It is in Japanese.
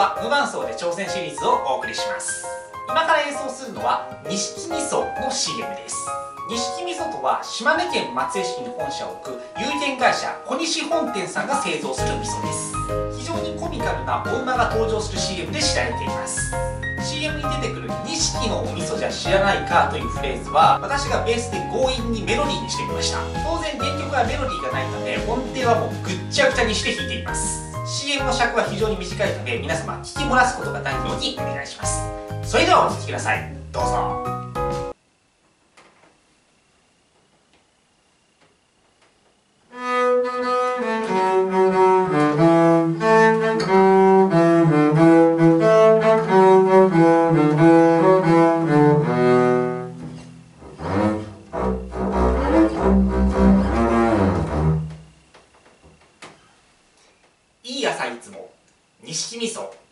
は無伴奏で挑戦シリーズをお送りします。今から演奏するのは錦味噌の CM です。錦味噌とは島根県松江市に本社を置く有限会社小西本店さんが製造する味噌です。非常にコミカルなお馬が登場する CM で知られています。 CM に出てくる錦のお味噌じゃ知らないかというフレーズは私がベースで強引にメロディーにしてみました。当然原曲はメロディーがないため音程はもうぐっちゃぐちゃにして弾いています。 CM の尺は非常に短いため皆様聞き漏らすことがないようにお願いします。それではお聴きください。どうぞ。いい朝いつも錦味噌。